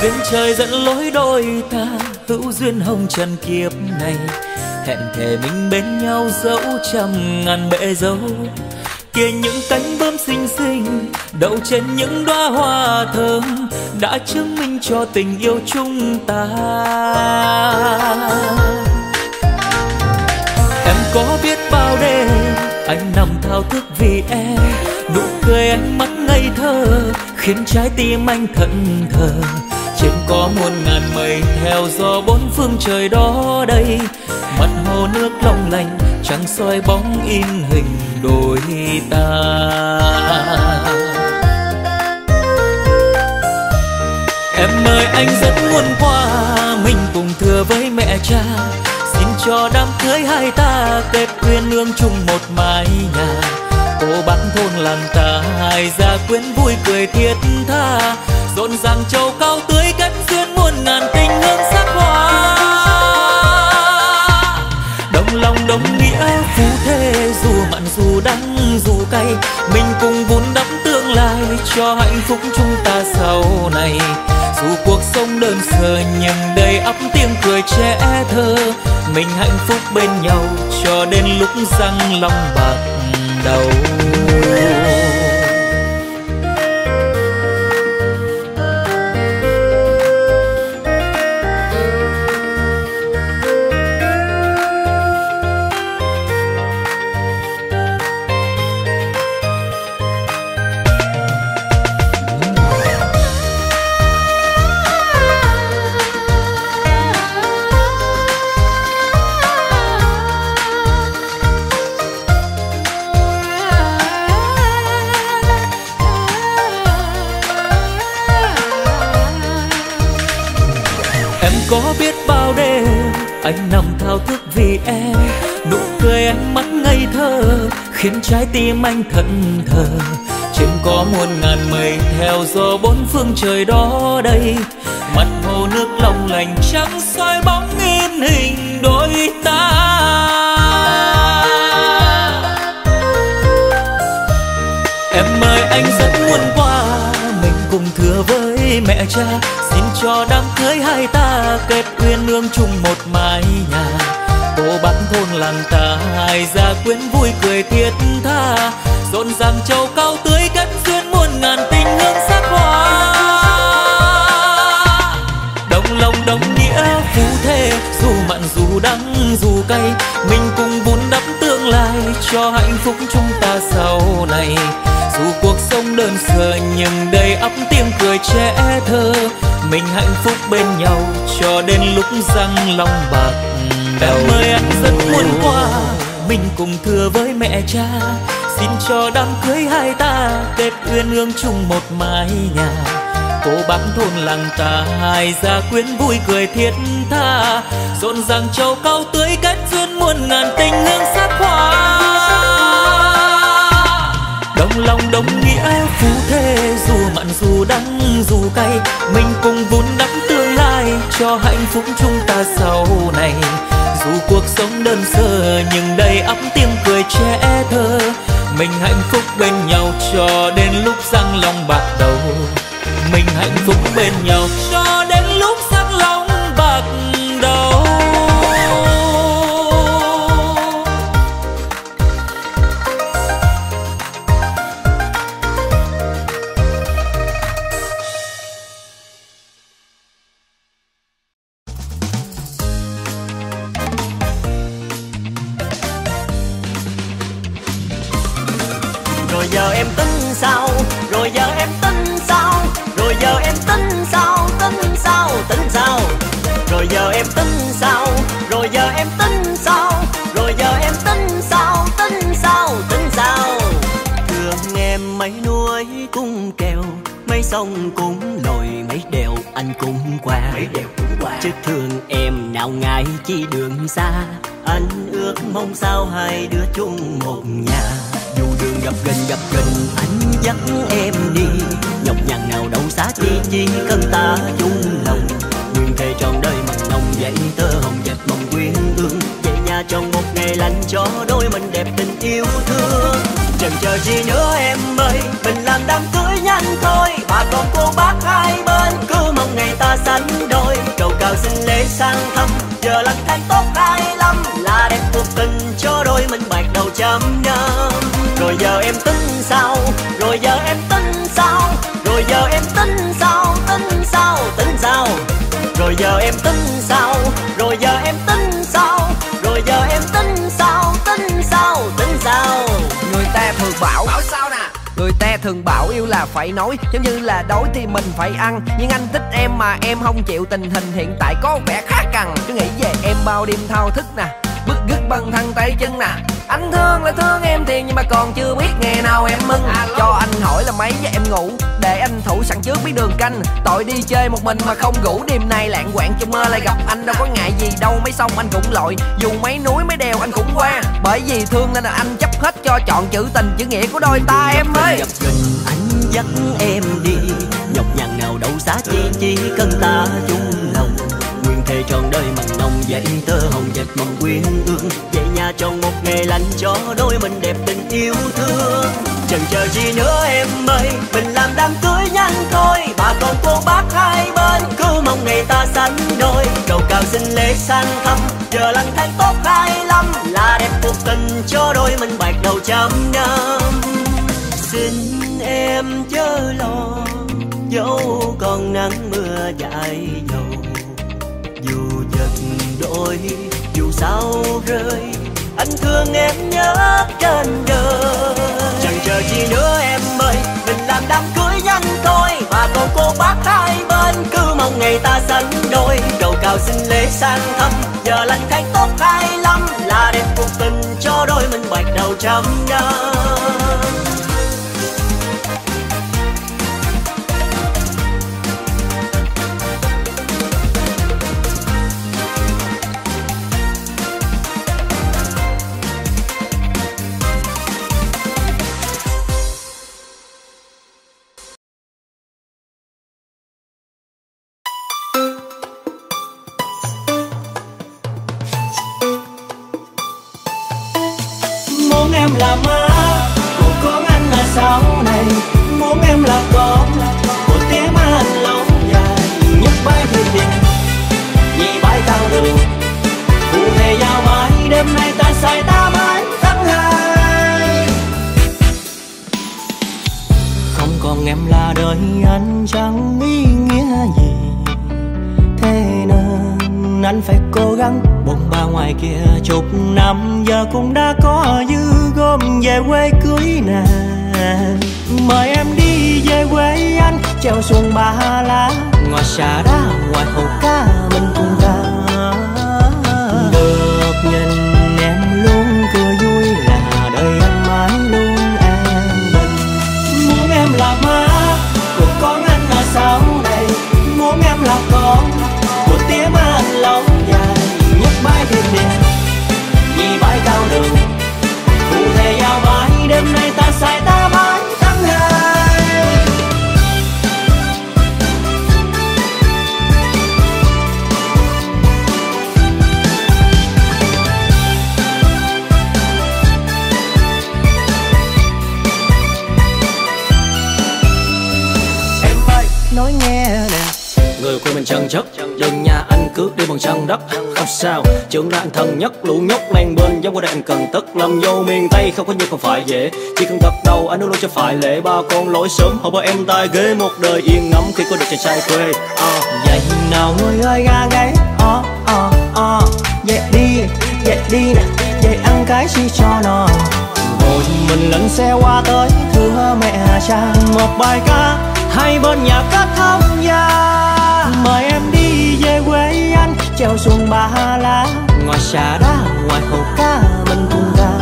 duyên trời dẫn lối đôi ta, hữu duyên hồng trần kiếp này. Hẹn thề mình bên nhau dẫu trăm ngàn bể dâu. Kia những cánh bướm xinh xinh đậu trên những đóa hoa thơm, đã chứng minh cho tình yêu chúng ta. Em có biết bao đêm anh nằm thao thức vì em, nụ cười ánh mắt ngây thơ khiến trái tim anh thẫn thờ. Trên có muôn ngàn mây theo gió bốn phương trời đó đây, mặt hồ nước long lanh trăng soi bóng in hình đôi ta. Em ơi anh rất muốn qua mình cùng thưa với mẹ cha, xin cho đám cưới hai ta kết duyên nương chung một mái nhà. Cô bác thôn làng ta hai gia quyến vui cười thiết tha, rộn ràng châu cao tưới kết duyên muôn ngàn tình hương sắc hoa. Đồng lòng đồng nghĩa phú thế, dù mặn dù đắng dù cay, mình cùng vun đắp tương lai cho hạnh phúc chúng ta sau này. Dù cuộc sống đơn sơ nhưng đầy ắp tiếng cười trẻ thơ, mình hạnh phúc bên nhau cho đến lúc răng long bạc đầu. Có biết bao đêm anh nằm thao thức vì em, nụ cười ánh mắt ngây thơ khiến trái tim anh thẫn thờ. Trên có muôn ngàn mây theo gió bốn phương trời đó đây, mặt hồ nước long lanh trắng soi bóng in hình đôi ta. Em ơi anh rất muốn qua mình cùng thưa với mẹ cha, xin cho đám cưới hai ta kết duyên nương chung một mái nhà. Cô bác thôn làng ta hai gia quyến vui cười thiết tha, rộn ràng châu cao tưới kết duyên muôn ngàn tình hương sắc hoa. Đồng lòng đồng nghĩa phú thế, dù mặn dù đắng dù cay, mình cùng vun đắp tương lai cho hạnh phúc chúng ta sau này. Dù cuộc sống đơn sơ nhưng đầy ắp tiếng cười trẻ thơ, mình hạnh phúc bên nhau cho đến lúc răng long bạc đầu. Em ơi anh rất muốn qua mình cùng thưa với mẹ cha, xin cho đám cưới hai ta kết duyên nương chung một mái nhà. Cô bác thôn làng ta hai gia quyến vui cười thiết tha, rộn ràng châu cao tưới kết duyên muôn ngàn tình hương sắc hoa. Đồng lòng đồng nghĩa phú thế, dù mặn dù đắng dù cay, mình cùng vun đắp tương lai cho hạnh phúc chúng ta sau này. Dù cuộc sống đơn sơ nhưng đầy ắp tiếng cười trẻ thơ, mình hạnh phúc bên nhau cho đến lúc răng long bạc đầu. Mình hạnh phúc bên nhau cho đến lúc răng long bạc đầu. Rồi giờ em tính sao, rồi giờ em tính sao, rồi giờ em tính sao, tính sao, tính sao. Rồi giờ em tính sao, rồi giờ em tính sao, rồi giờ em tính sao, tính sao, tính sao. Thương em mấy núi cung kèo, mấy sông cũng lội, mấy đèo anh cũng qua, mấy đèo cũng qua. Chứ thương em nào ngại chi đường xa, anh ước mong sao hai đứa chung một nhà. Dù đường gập ghềnh anh dắt em đi, nhọc nhằn nào đâu xa chi cần ta chung lòng. Nguyện thề trọn đời mặn nồng dãy tơ hồng dệt mộng quyến ương, về nhà trong một ngày lành cho đôi mình đẹp tình yêu thương. Chần chờ gì nữa em ơi, mình làm đám cưới nhanh thôi, bà con cô bác hai bên cứ mong ngày ta sánh đôi. Cầu cao xin lễ sang thăm, giờ lành tháng tốt 25 là đẹp cuộc tình cho đôi mình bạc đầu trăm năm. Rồi giờ em tính sao, rồi giờ em tính sao, rồi giờ em tính sao, tính sao, tính sao. Rồi giờ em tính sao, rồi giờ em tính sao, rồi giờ em tính sao, tính sao, tính sao. Người ta thường bảo sao nè, người ta thường bảo yêu là phải nói, giống như là đói thì mình phải ăn. Nhưng anh thích em mà em không chịu, tình hình hiện tại có vẻ khá cằn. Cứ nghĩ về em bao đêm thao thức nè, bứt rứt bằng thân tay chân nè. Anh thương là thương em thì nhưng mà còn chưa biết ngày nào em mừng. Cho anh hỏi là mấy giờ em ngủ, để anh thủ sẵn trước biết đường canh. Tội đi chơi một mình mà không ngủ, đêm nay lạng quạng trong mơ lại gặp anh. Đâu có ngại gì đâu mấy sông anh cũng lội, dù mấy núi mấy đèo anh cũng qua. Bởi vì thương nên là anh chấp hết cho chọn chữ tình chữ nghĩa của đôi ta em ơi. Anh dắt em đi, nhọc nhằn nào đâu xa chỉ cần ta chung lòng. Nguyện thề trọn đời mặn nồng dạy tơ hồng dệt mộng quyến ương. Về nhà tròn một ngày lành cho đôi mình đẹp tình yêu thương. Chần chờ gì nữa em ơi, mình làm đám cưới nhanh thôi. Bà con cô bác hai bên cứ mong ngày ta sánh đôi. Cầu cao xin lễ sang thăm, giờ lành tháng tốt 25 là đẹp cuộc tình cho đôi mình bạc đầu trăm năm. Xin em chớ lo, dẫu còn nắng mưa dài dầu. Dù giật đôi, dù sao rơi, anh thương em nhất trên đời. Chẳng chờ chi nữa em ơi, mình làm đám cưới nhanh thôi. Bà con cô bác hai bên cứ mong ngày ta sánh đôi. Cầu cao xin lễ sang thăm, giờ lành tháng tốt 25 là đẹp cuộc tình cho đôi mình bạc đầu trăm năm. Muốn em là má của con anh là sau này, muốn em là con của tiếng má anh lâu dài. Nhấc bãi thuyền đi vì bãi cao đường, phụ thề giao mãi đêm nay ta say ta mãi tháng 2. Không còn em là đời anh chẳng ý nghĩa gì, thế nên anh phải cố gắng. Bồn ba ngoài kia chục năm giờ cũng đã có dư gom về quê cưới nè. Mời em đi về quê anh, treo xuồng Ba Lá, ngoài xà đá ngoài hồ cá mình cùng ra. Được nhìn em luôn cười vui là đời anh mãi luôn an bình. Muốn em là má của con anh là sau này, muốn em là con của tía má anh lâu dài. Nhấc bãi thuyền đi vì bãi cao đường, phụ thề giao mãi đêm nay ta say ta mãi tháng 2. Em ơi nói nghe nè, người của mình chân chất, đừng nhà anh cướp đi bằng chân đất. Không sao, trưởng ra anh thân nhất, lũ nhóc lan bên giống qua đây anh cần tất. Làm vô miền Tây không có như không phải dễ, chỉ cần gật đầu anh luôn cho phải lễ. Ba con lỗi sớm họ bảo em tai ghế, một đời yên ngắm khi có được chàng trai quê. Vậy nào người ơi ga gáy, dậy đi nè, dậy ăn cái chi cho nó. Rồi mình lên xe qua tới thưa mẹ cha, một bài ca hai bên nhà cất thông gia. Mời em đi về quê anh, treo xuồng Ba Lá, ngoài xà đá ngoài hồ cá mình cùng ra.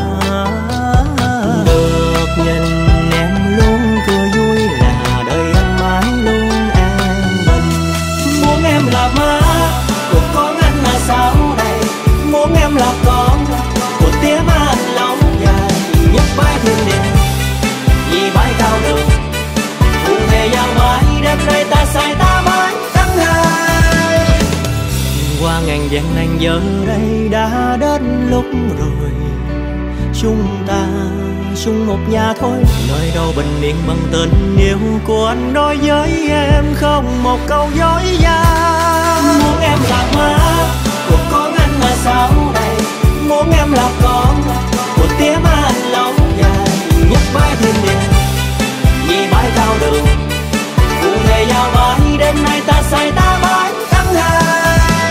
Được nhìn em luôn cười vui là đời anh mãi luôn an bình. Muốn em là má của con anh là sau này, muốn em là con của tía má anh lâu dài. Nhấc bãi thuyền đi vì bãi cao đường, phụ thề giao mãi đêm nay ta say ta mãi tháng 2. Qua ngàn vàng nàng giờ đây đã đến lúc rồi, chúng ta chung một nhà thôi. Nơi đâu bình yên bằng tình yêu của anh đối với em, không một câu dối gian. Muốn em là má của con anh mà sau này, muốn em là con của tía má anh lâu dài. Nhắc mãi thêm đêm vì bãi cao đường, cụ thể giao bãi đêm nay ta say ta bãi tháng hai.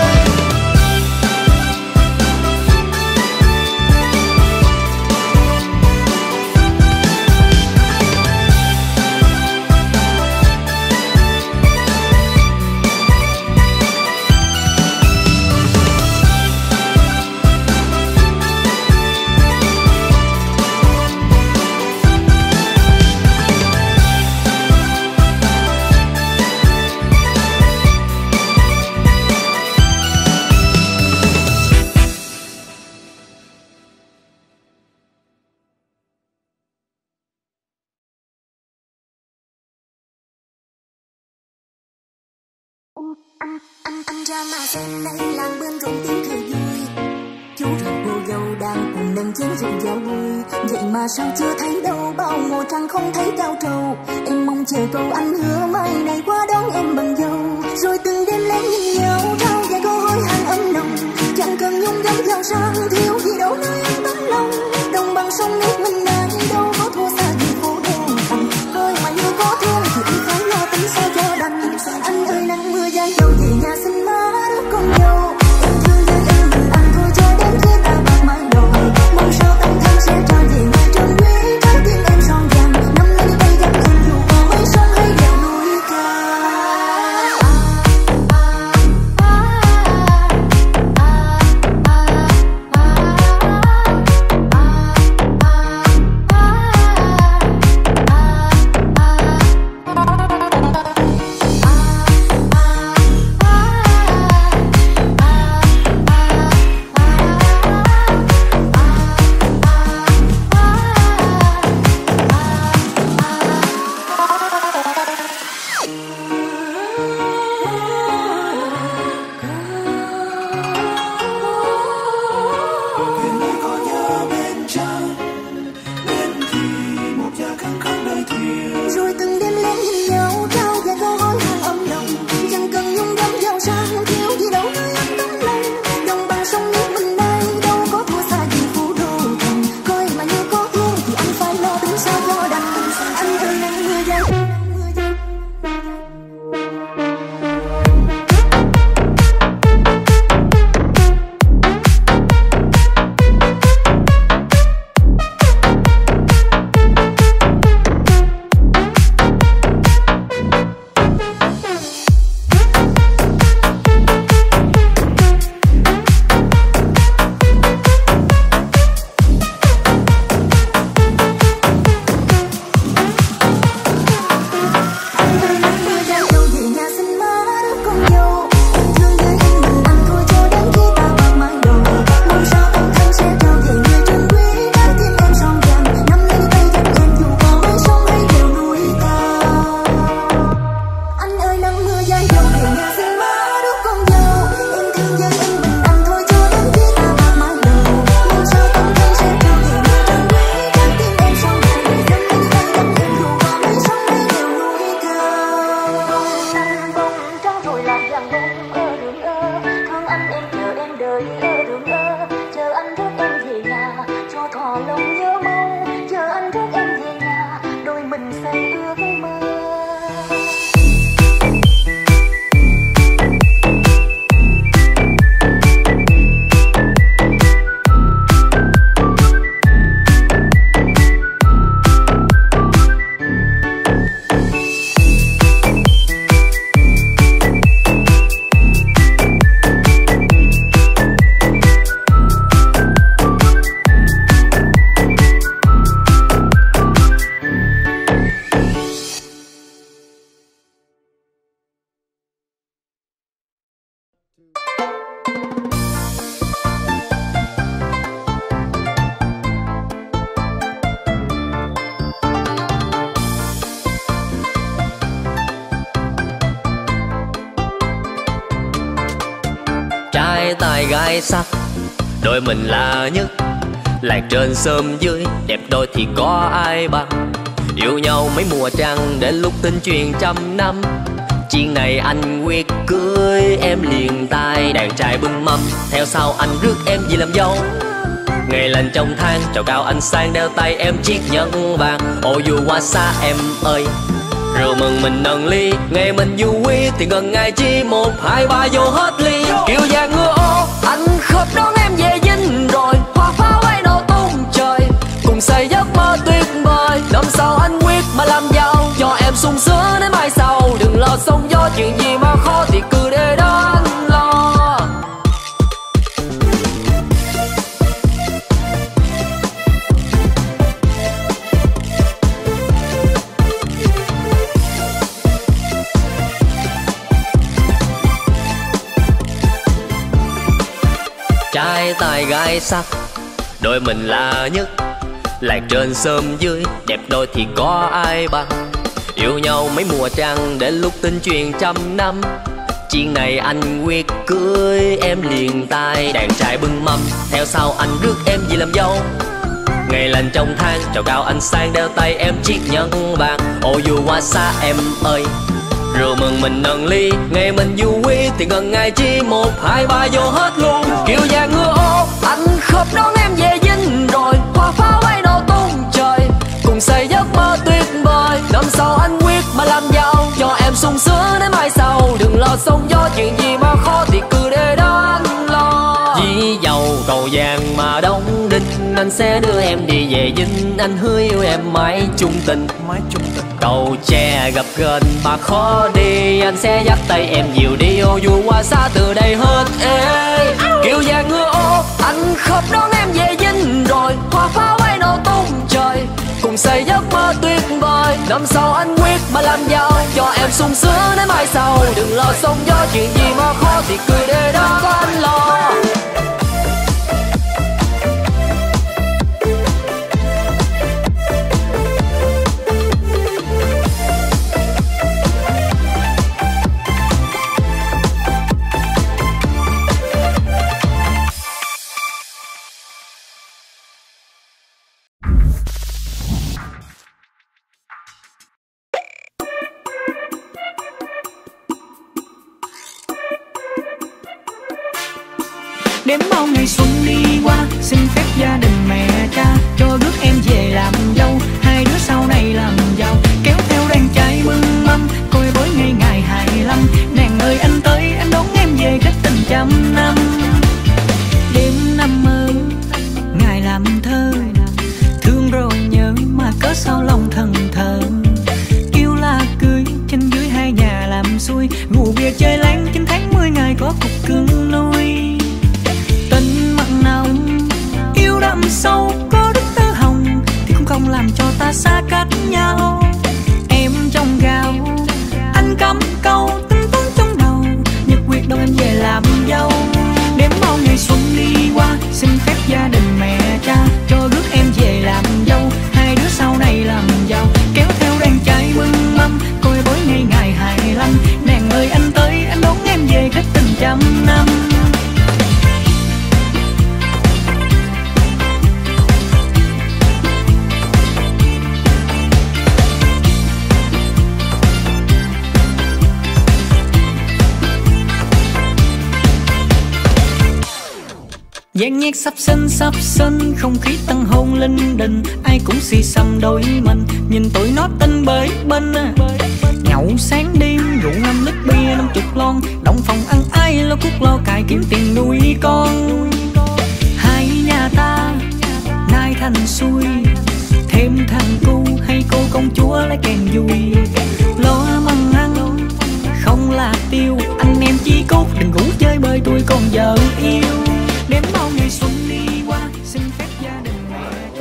Anh ra mà xem đây làng bên rộn tiếng cười vui, chú rể cô dâu đang cùng nâng chén rượu giao vui. Vậy mà sao chưa thấy đâu, bao mùa trăng không thấy cao trầu. Em mong chờ câu anh hứa mai này qua đón em bằng dâu. Rồi từng đêm lén nhìn nhau trao vài câu hối hận ấm nồng, chẳng cần nhung gấm giàu sang thiếu gì đâu nơi anh tấm lòng. Đồng bằng sông nước mình này đâu có thua xa gì phố đô thành. Thôi mà như có thương thì anh phải lo tính sao cho đành. Anh ơi nắng mưa dài dâu về nhà xin má đứa con dâu. Em thương với em mình ăn thôi cho đến khi ta bạc mái đầu. Mong sao anh thân sẽ trở về nhà tròn quý trái tim em son vàng. Năm nay tay gắn em dù có mấy sông hay đèo núi cao. Rồi từng đêm lên nhìn nhau trao vài câu hối hận ấm nồng, chẳng cần nhung gấm giàu sang thiếu gì đâu nơi anh tấm lòng. Đồng bằng sông nước mình đây đâu có thua xa gì phố đô thành. Coi mà như có thương thì anh phải lo tính sao cho đành. Anh ơi nắng mưa dài. Trai tài gái sắc, đôi mình là nhất. Làng trên xóm dưới đẹp đôi thì có ai bằng. Yêu nhau mấy mùa trăng đến lúc tin truyền trăm năm. Chuyện này anh quyết cưới em liền tay. Đàn trai bưng mâm theo sau anh rước em về làm dâu. Ngày lành trong tháng trầu cao anh sang đeo tay em chiếc nhẫn vàng. Ô dù qua xa em ơi, rượu mừng mình nâng ly. Ngày mình vui thì gần ngày chi 1, 2, 3 vô hết ly. Kiều vàng ngựa ô anh khớp đón em về dinh rồi. Hoa pháo bay nổ tung trời, cùng xây giấc mơ tuyệt vời. Năm sau anh quyết mà làm giàu, cho em sung sướng đến mai sau. Đừng lo sóng gió, chuyện gì mà khó thì cứ để đó anh lo. Trai tài gái sắc, đôi mình là nhất. Làng trên xóm dưới đẹp đôi thì có ai bằng. Yêu nhau mấy mùa trăng đến lúc tin truyền trăm năm. Chuyện này anh quyết cưới em liền tay. Đàn trai bưng mâm theo sau anh rước em về làm dâu. Ngày lành trong tháng trầu cao anh sang đeo tay em chiếc nhẫn vàng. Ô dù qua xa em ơi, rượu mừng mình nâng ly. Ngày mình vui thì gần ngày chi 1, 2, 3 vô hết luôn. Kiều vàng ngựa ô anh khớp đón em về dinh rồi. Hoa pháo bay nổ tung trời, cùng xây giấc mơ tuyệt vời. Năm sau anh quyết mà làm giàu, cho em sung sướng đến mai sau. Đừng lo sóng gió, chuyện gì mà khó thì cứ để đó anh lo. Dĩ dầu cầu vàng mà đóng đinh, anh sẽ đưa em đi về dinh. Anh hứa yêu em mãi chung tình. Cầu tre gặp gần mà khó đi, anh sẽ dắt tay em nhiều đi. Ô dù qua xa từ đây hết ê. Kiều vàng ngựa ô anh khớp đón em về dinh rồi. Hoa pháo bay nổ tung trời, cùng xây giấc mơ tuyệt vời. Năm sau anh quyết mà làm giàu, cho em sung sướng đến mai sau. Đừng lo sóng gió, chuyện gì mà khó thì cứ để đó có anh lo. Đếm bao ngày xuân đi qua, xin phép gia đình mẹ cha cho rước em về làm dâu. Hai đứa sau này làm giàu, kéo theo đàn trai bưng mâm, coi với ngày ngày 25. Nàng ơi anh tới, anh đón em về cách tình trăm năm. Đêm năm mơ, ngày làm thơ, thương rồi nhớ mà cớ sao lòng thần thờ. Kêu là cưới, trên dưới hai nhà làm xuôi, ngủ bia chơi láng 9 tháng 10 ngày có cục cưng nuôi. Tình mặn nồng yêu đậm sâu, có đức tơ hồng thì cũng không làm cho ta xa cách nhau. Em trong gạo, anh cắm câu tính toán trong đầu, nhật quyết đâu em về làm dâu. Đếm bao ngày xuân đi qua, xin phép gia đình mẹ cha cho rước em về làm dâu. Hai đứa sau này làm giàu, kéo theo đàn trai bưng mâm, coi với ngày ngày 25. Nàng ơi anh tới, anh đón em về cách tình trăm năm. Dàn nhạc sắp xinh, không khí tân hôn linh đình. Ai cũng xì xầm đôi mình, nhìn tụi nó tinh bới bên. Nhậu sáng đêm, rượu 5 lít bia 50 lon. Động phòng ăn ai lo cuốc lo cài kiếm tiền nuôi con. Hai nhà ta nay thành xuôi, thêm thằng cu hay cô công chúa lấy kèn vui. Lo măng ăn không là tiêu, anh em chí cốt đừng ngủ chơi bơi tôi còn vợ yêu. Đếm bao ngày xuân đi qua, xin phép gia đình mẹ cha.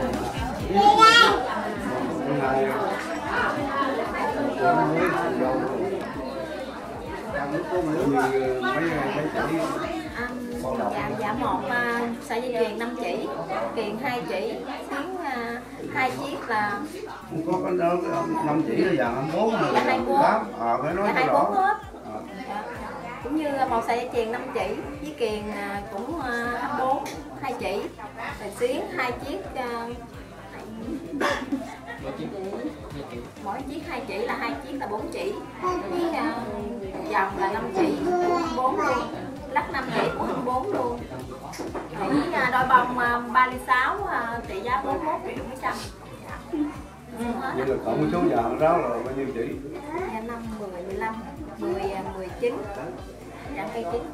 Dạ một sợi dây chuyền 5 chỉ, kiền 2 chỉ, tiếng 2 chiếc là có 5 chỉ là dạng 24 rồi. Dạ 24. Phải nói dạ 24 hết. cũng như một sợi dây chuyền 5 chỉ với kiềng cũng 24 2 chỉ, rồi xuyến 2 chiếc, mỗi chiếc 2 chỉ là 2 chiếc là 4 chỉ, với vòng là 5 chỉ 4 luôn, lắc 5 chỉ của 24 luôn, với đôi bông 3 ly 6 trị giá 41 triệu mấy trăm. Vậy là cộng số nhà ráo là bao nhiêu chỉ? 5, 10, 15, 10, 19, dạng cây chín.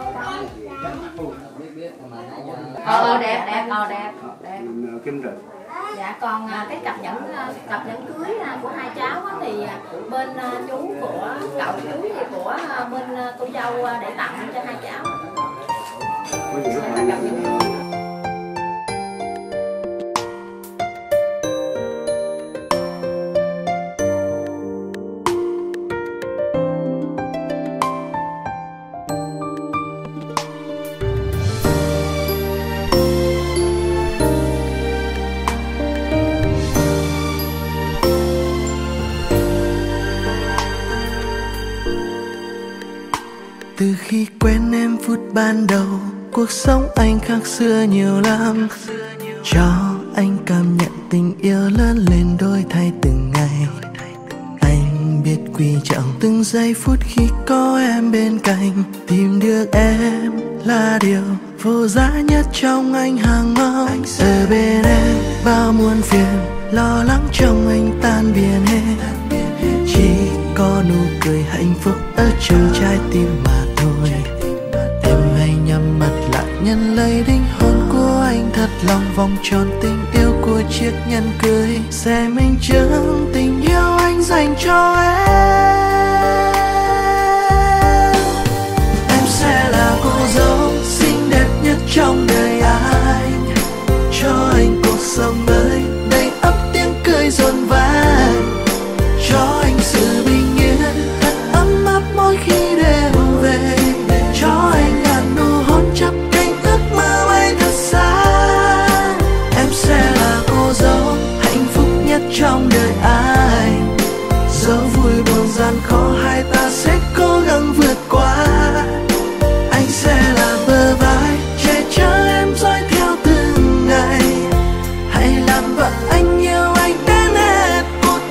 Đẹp. Kim rồi. Dạ, còn cái cặp nhẫn cưới của hai cháu thì bên chú của cậu chú thì của bên cô dâu để tặng cho hai cháu. Từ khi quen em phút ban đầu, cuộc sống anh khác xưa nhiều lắm. Cho anh cảm nhận tình yêu lớn lên đổi thay từng ngày. Anh biết quý trọng từng giây phút khi có em bên cạnh. Tìm được em là điều vô giá nhất trong anh hàng mong. Ở bên em bao muôn phiền, lo lắng trong anh tan biến hết. Chỉ có nụ cười hạnh phúc ở trong trái tim mà thôi. Em hãy nhắm mắt lại nhận lấy linh hồn của anh, thật lòng vòng tròn tình yêu của chiếc nhẫn cưới sẽ minh chứng tình yêu anh dành cho em. Em sẽ là cô dâu xinh đẹp nhất trong đời anh, cho anh cuộc sống mới đầy ắp tiếng cười rộn vang, cho anh sự bình yên thật ấm áp mỗi khi đêm về, cho anh ngàn nụ hôn chắp cánh ước mơ bay thật xa. Em sẽ là cô dâu hạnh phúc nhất trong đời anh, dẫu vui buồn gian khó hai ta sẽ cố gắng vượt qua. Anh sẽ là bờ vai che chở em dõi theo từng ngày, hãy làm vợ anh yêu anh đến hết cuộc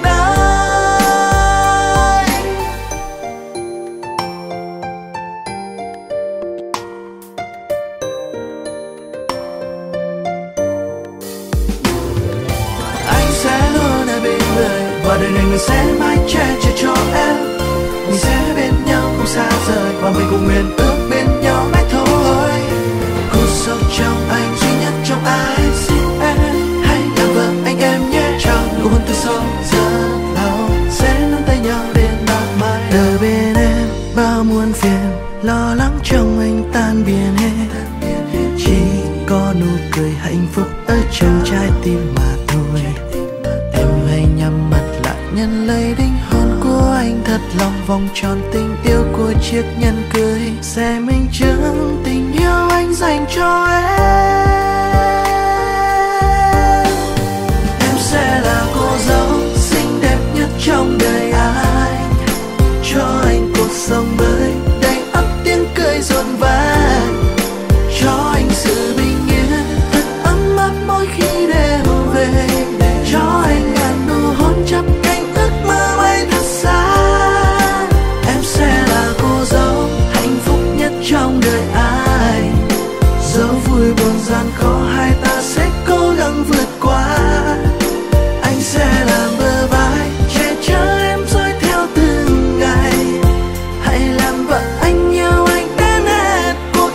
đời. Anh sẽ luôn ở bên người và đời này người sẽ mãi che chở cho em. Mình sẽ bên nhau không xa rời và mình cùng nguyện ước bên nhau mãi thôi. Cô dâu trong anh duy nhất trong ai, xin em hãy làm vợ anh em nhé. Trong nụ hôn từ sâu giờ lâu sẽ nắm tay nhau đến bao mai. Ở bên em bao muôn phiền, lo lắng trong anh tan biến hết. Chỉ có nụ cười hạnh phúc ở trong trái tim mà thôi. Em hãy nhắm mắt lại nhận lấy linh hồn của anh, thật lòng vòng tròn tình yêu của chiếc nhẫn cưới sẽ minh chứng tình yêu anh dành cho em. Em sẽ là cô dâu xinh đẹp nhất trong đời anh, cho anh cuộc sống mới đầy ắp tiếng cười rộn vang, cho anh sự bình yên thật ấm áp mỗi khi đêm về, cho anh ngàn nụ hôn chắp cánh ước mơ bay thật xa. Em sẽ là cô dâu hạnh phúc nhất trong đời anh, dẫu vui buồn gian khó hai ta sẽ cố gắng vượt qua. Anh sẽ làm bờ vai che chở em dõi theo từng ngày, hãy làm vợ anh yêu anh đến hết cuộc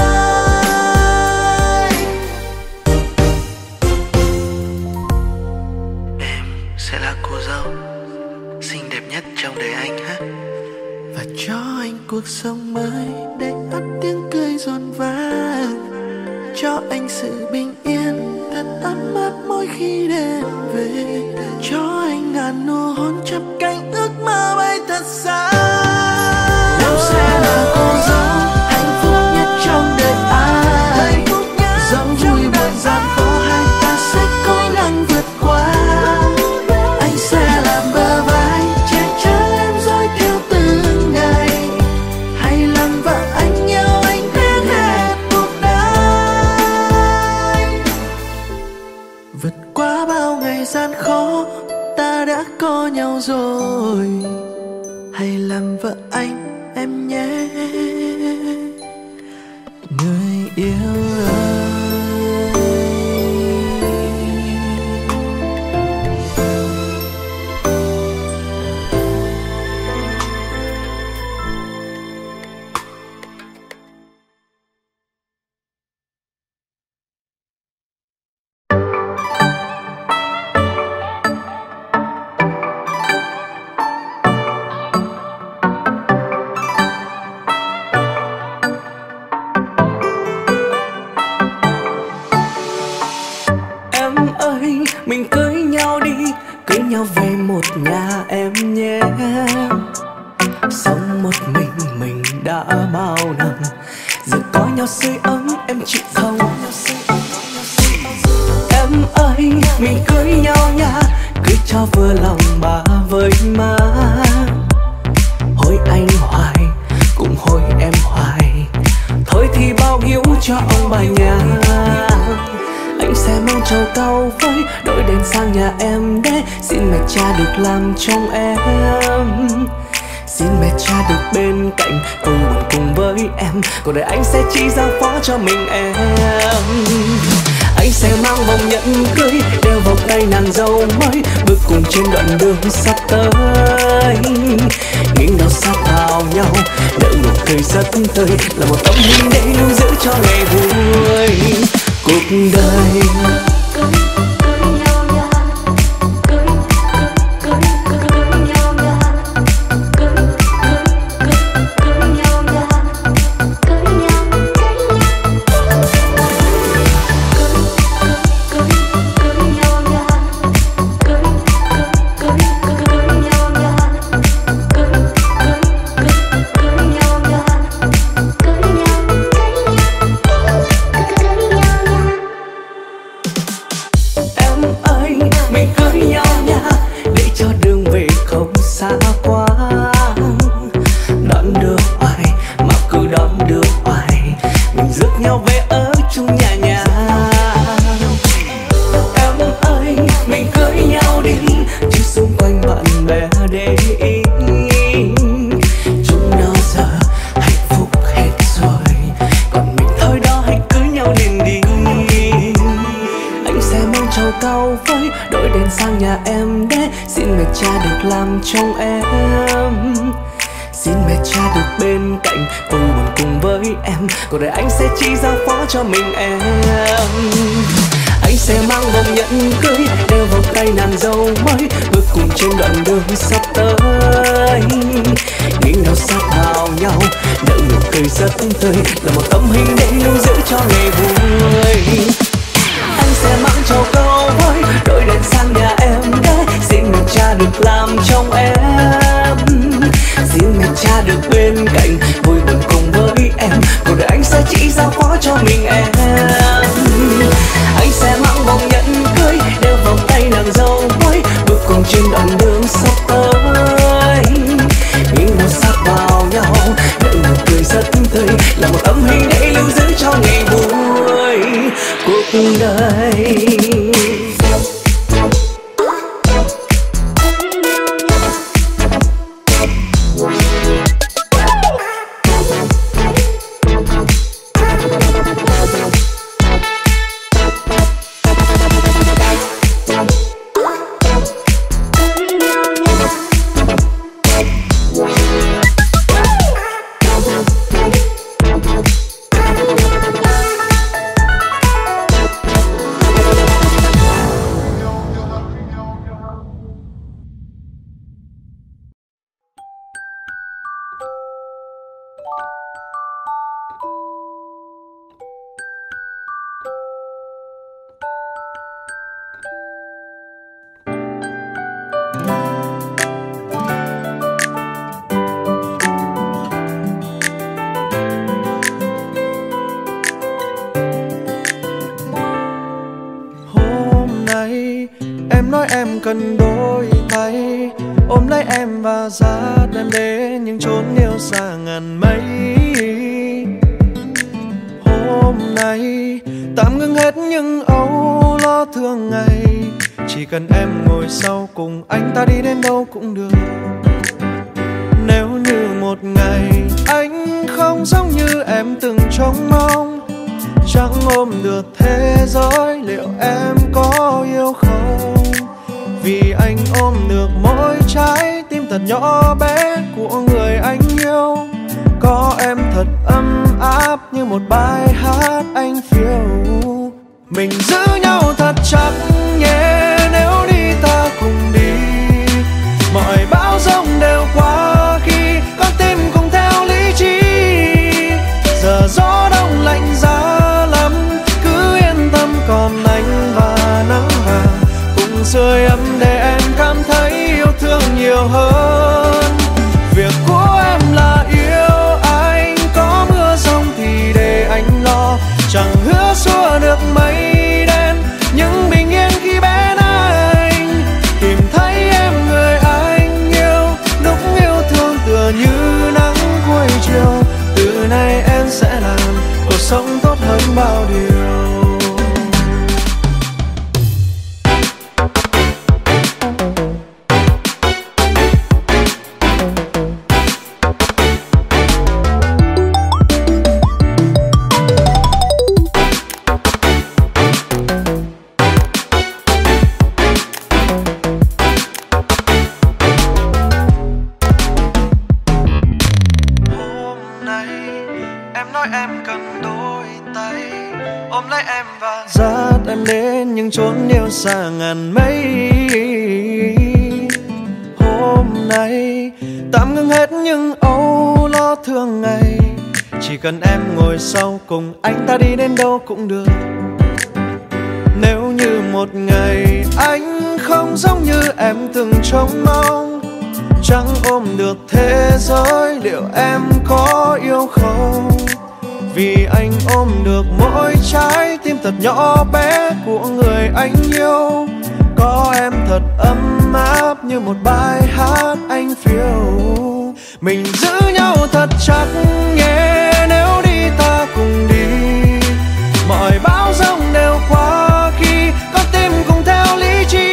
đời. Em sẽ là cô dâu xinh đẹp nhất trong đời anh ha, và cho anh cuộc sống mới để ắt tiếng cười rộn vang, cho anh sự bình yên thật ấm áp mỗi khi đêm về, cho anh ngàn nụ hôn chắp cánh ước mơ bay thật xa. Em sẽ là cô dâu hạnh phúc nhất trong đời anh, dẫu vui buồn gian khó hai ta sẽ cố gắng vượt qua. Anh sẽ làm bờ vai che chở em dõi theo từng ngày, hãy làm đã có nhau rồi, hãy làm vợ anh em nhé. Người yêu ơi, mình cưới nhau đi, cưới nhau về một nhà em nhé. Sống một mình đã bao năm, giờ có nhau sưởi ấm em chịu không? Em ơi, mình cưới nhau nha, cưới cho vừa lòng bà với má. Hối anh hoài, cũng hối em hoài, thôi thì báo hiếu cho ông bà nhà. Anh sẽ mang trầu cau với đội đèn sang nhà em để xin mẹ cha được làm chồng em. Xin mẹ cha được bên cạnh vui buồn cùng với em, cuộc đời anh sẽ chỉ giao phó cho mình em. Anh sẽ mang vòng nhẫn cưới đeo vào tay nàng dâu mới, bước cùng trên đoạn đường sắp tới. Nghiêng đầu sát vào nhau, nở nụ cười rất tươi, là một tấm hình để lưu giữ cho ngày vui cuộc đời. Trong em, xin mẹ cha được bên cạnh vui buồn cùng với em, cuộc đời anh sẽ chỉ giao phó cho mình em. Anh sẽ mang vòng nhẫn cưới đeo vào tay nàng dâu mới, bước cùng trên đoạn đường sắp tới. Nghiêng đầu sát vào nhau, nở nụ cười rất tươi, là một tấm hình để lưu giữ cho ngày vui. Anh sẽ mang trầu cau với đội đèn sang nhà em để xin mẹ cha được làm chồng em. Xin mẹ cha được bên cạnh vui buồn cùng với em, cuộc đời anh sẽ chỉ giao phó cho mình em. Anh sẽ mang vòng nhẫn cưới đeo vào tay nàng dâu mới, bước cùng trên đoạn đường sắp tới. Nghiêng đầu sát vào nhau, nở nụ cười rất tươi, là một tấm hình để lưu giữ cho ngày vui cuộc đời. cần đôi tay ôm lấy em và dắt em đến những chốn yêu xa ngàn mây. Hôm nay tạm ngưng hết những âu lo thường ngày, Chỉ cần em ngồi sau cùng anh, ta đi đến đâu cũng được. Nếu như một ngày anh không giống như em từng trông mong, chẳng ôm được thế giới, liệu em có yêu không? Vì anh ôm được mỗi trái tim thật nhỏ bé của người anh yêu. Có em thật ấm áp như một bài hát anh phiêu. Mình giữ nhau thật chặt nhé, nếu đi ta cùng đi. Mọi bão giông đều qua khi con tim cùng theo lý trí. Giờ gió đông lạnh giá lắm, cứ yên tâm còn anh và nắng vàng cùng sưởi ấm để em cảm thấy yêu thương nhiều hơn. Việc của em là yêu anh, có mưa giông thì để anh lo. Chẳng hứa xua được mây đen, nhưng bình yên khi bên anh. Tìm thấy em người anh yêu, lúc yêu thương tựa như nắng cuối chiều. Từ nay em sẽ làm cuộc sống tốt hơn bao điều. Dắt em đến những chốn yêu xa ngàn mây. Hôm nay tạm ngưng hết những âu lo thường ngày. Chỉ cần em ngồi sau cùng anh, ta đi đến đâu cũng được. Nếu như một ngày anh không giống như em từng trông mong, chẳng ôm được thế giới, liệu em có yêu không? Vì anh ôm được mỗi trái tim thật nhỏ bé của người anh yêu. Có em thật ấm áp như một bài hát anh phiêu. Mình giữ nhau thật chặt nhé, nếu đi ta cùng đi. Mọi bão giông đều qua khi con tim cùng theo lý trí.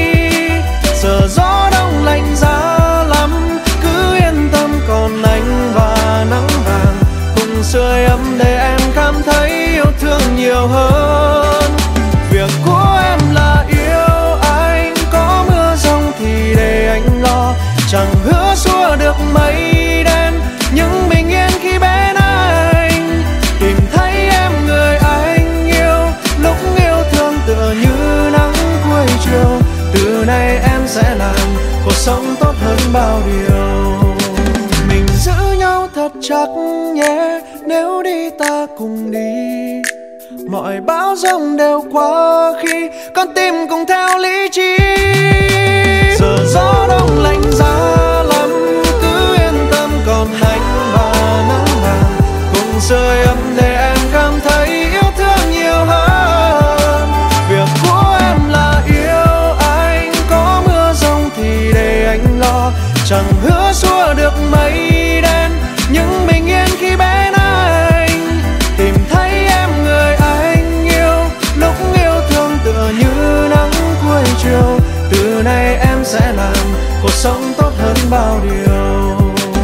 Giờ gió đông lạnh giá lắm, cứ yên tâm còn anh và nắng vàng cùng sưởi ấm để em cảm thấy yêu thương nhiều hơn. Việc của em là yêu anh, có mưa giông thì để anh lo. Chẳng hứa xua được mây đen, nhưng bình yên khi bên anh. Tìm thấy em người anh yêu, lúc yêu thương tựa như nắng cuối chiều. Từ nay em sẽ làm cuộc sống tốt hơn bao điều. Mình giữ nhau thật chặt nhé, nếu đi ta cùng đi. Mọi bão giông đều qua khi con tim cùng theo lý trí. Giờ gió đông lạnh giá lắm, cứ yên tâm còn anh và nắng vàng cùng sưởi ấm để em cảm thấy yêu thương nhiều hơn. Việc của em là yêu anh, có mưa giông thì để anh lo. Chẳng hứa xua được mây đen, nhưng bình yên khi bên anh. Tìm thấy em người anh yêu, lúc yêu thương tựa như nắng cuối chiều. Từ nay em sẽ làm cuộc sống tốt hơn bao điều.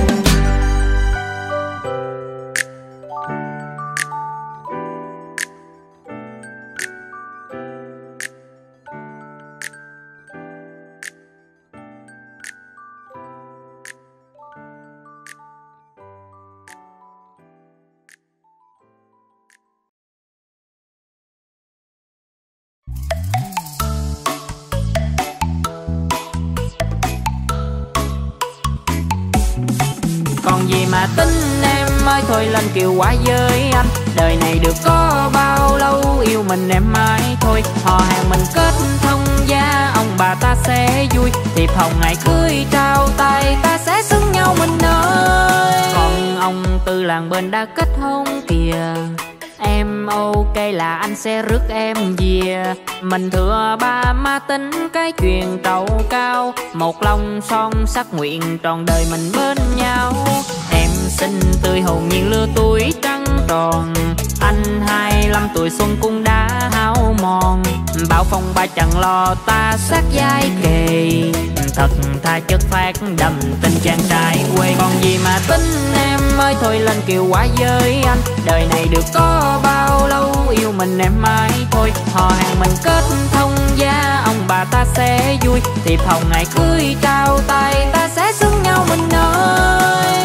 Còn gì mà tính em ơi, thôi lên kiều quá với anh. Đời này được có bao lâu, yêu mình em mãi thôi. Họ hàng mình kết thông gia, ông bà ta sẽ vui. Thiệp hồng ngày cưới trao tay, ta sẽ xứng nhau mình ơi. Còn ông từ làng bên đã kết hôn kìa. Em ok là anh sẽ rước em về. Mình thừa ba má tính cái chuyện trầu cao. Một lòng son sắc nguyện tròn đời mình bên nhau. Em xinh tươi hồn nhiên lứa tuổi trắng tròn. Anh hai 22 tuổi xuân cũng đã hao mòn, bao phong ba chẳng lo ta sát vai kề. Thật tha chất phát đầm tình chàng trai quê, còn gì mà tính em ơi thôi lên kiều quá với anh. Đời này được có bao lâu yêu mình em mãi thôi. Họ hàng mình kết thông gia ông bà ta sẽ vui, thiệp hồng ngày cưới trao tay ta sẽ xứng nhau mình ơi.